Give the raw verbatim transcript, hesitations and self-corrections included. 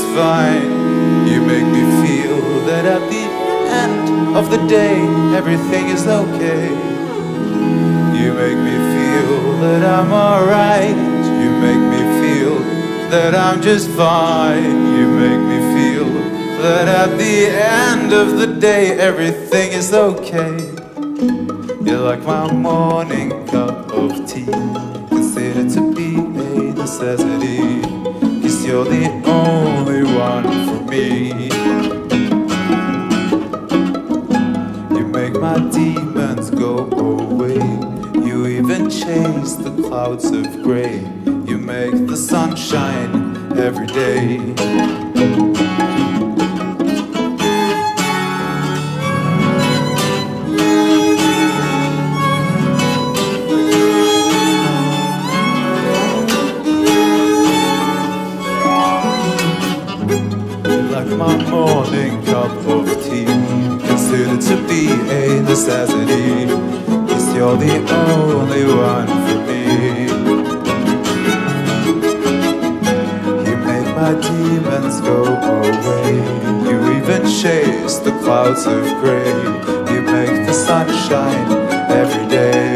fine. You make me feel that at the end of the day everything is okay. You make me feel that I'm alright. You make me feel that I'm just fine. You make me feel that at the end of the day everything is okay. You're like my morning cup of tea, considered to be a necessity, 'cause you're the only one for me. You make my demons go away. You even chase the clouds of grey. You make the sun shine every day. My morning cup of tea, considered to be a necessity, 'cause you're the only one for me. You make my demons go away. You even chase the clouds of grey. You make the sun shine every day.